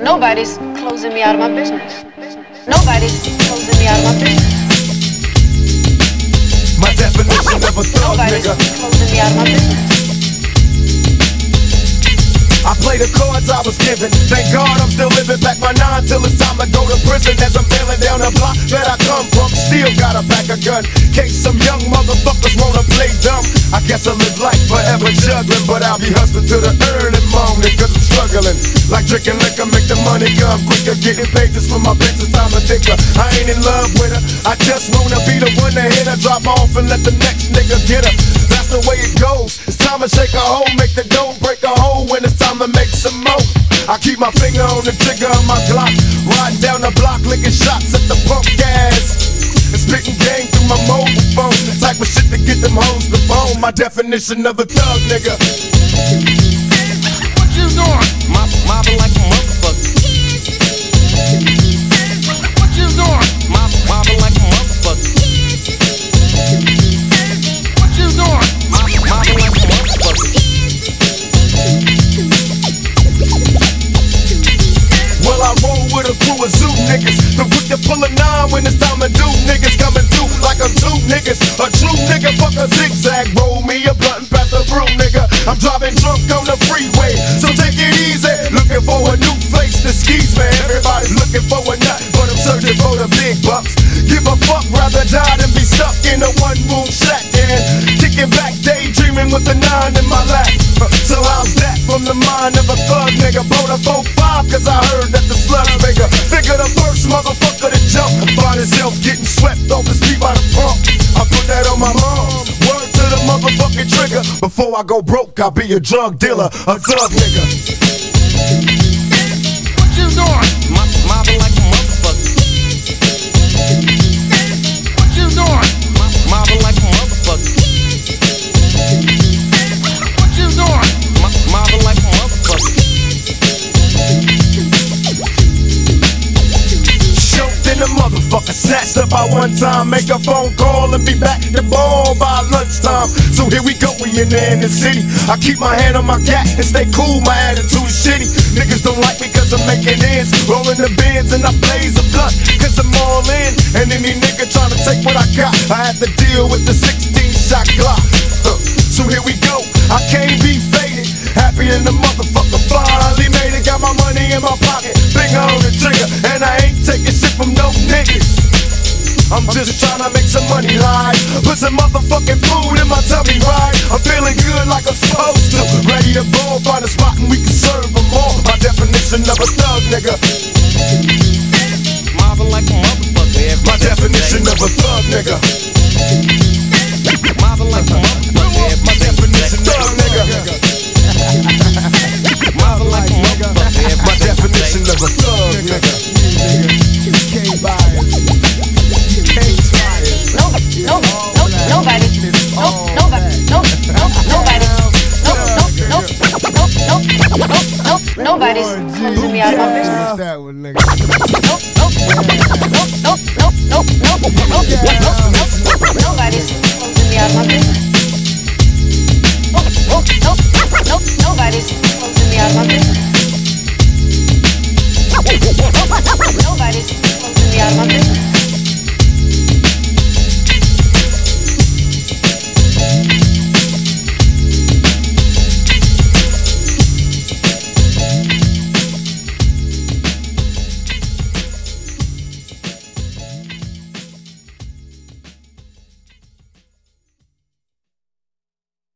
Nobody's closing me out of my business. Nobody's closing me out of my business. My definition of a thug nigga. Nobody's closing me out of my business. I play the cards I was given. Thank God I'm still living back my 9 till it's time to go to prison. As I'm bailing down the block that I come from, still got a pack of gun. Case some young motherfuckers wanna play dumb. I guess I live life forever juggling, but I'll be hustling to the early morning, cause I'm struggling. Like drinking liquor, make the money come quicker. Getting paid just for my bitch, it's time to think her. I ain't in love with her, I just wanna be the one to hit her. Drop off and let the next nigga get her. That's the way it goes. It's time to shake a hole, make the dough, break a hole when it's time to make some more. I keep my finger on the trigger of my Glock, riding down the block, licking shots at the punk gas, and spitting game through my mobile phone. The type of shit to get them hoes to bone. My definition of a thug nigga. What you doing? Mobbing like a motherfucker. What you doing? Mobbing like a motherfucker. What you doing? Mobbing like a motherfucker. Well, I roll with a crew of zoo niggas, the quick to pull a 9 when it's time to do. Niggas coming through like I'm 2 niggas. A true nigga, fuck a zigzag. Roll me a blunt and pass the brew, nigga. I'm driving drunk on the freeway, so take it easy. Looking for a new face to skis, man. Everybody's looking for a nut, but I'm searching for the big bucks. Give a fuck, rather die than be stuck in a one-room shack, and kicking back, daydreaming with a 9 in my lap. So how's that from the mind of a thug nigga? Blow the 4-5, cause I heard that the slugs bigger. Figure the first motherfucker to jump, find himself getting swept off the street by the pump. I put that on my mom, word to the motherfucking trigger. Before I go broke, I'll be a drug dealer, a thug nigga. What you doing? Mobbing like a motherfucker. What you doing? Mobbing like a motherfucker. What you doing? Mobbing like a motherfucker. Choked in the motherfucker, snatched up by one time. Make a phone call and be back to ball by lunchtime. So here we go, we in the city. I keep my hand on my cat and stay cool, my attitude is shitty. Niggas don't like me cause I'm making ends, rolling the bins and I blaze a blunt cause I'm all in. And any nigga trying to take what I got, I have to deal with the 16-shot Glock. So here we go, I can't be faded. Happy in the motherfucker, finally made it. Got my money in my pocket, finger on the trigger, and I ain't taking shit from no niggas. I'm just trying to make some money, right? Put some motherfucking food in my tummy, right? I'm feeling good like I'm supposed to. Ready to go, find a spot and we can serve them all. My definition of a thug nigga. Mobbing like a motherfucker. My definition of a thug nigga. Mobbing like a motherfucker. My definition of a thug nigga. Mobbing like a motherfucker. My definition of a thug nigga. Can't buy it. Can't try it. Nobody, nobody's closing me out of my business. That one, nigga. Nobody's closing me out of my business. Nobody's closing me out of my business.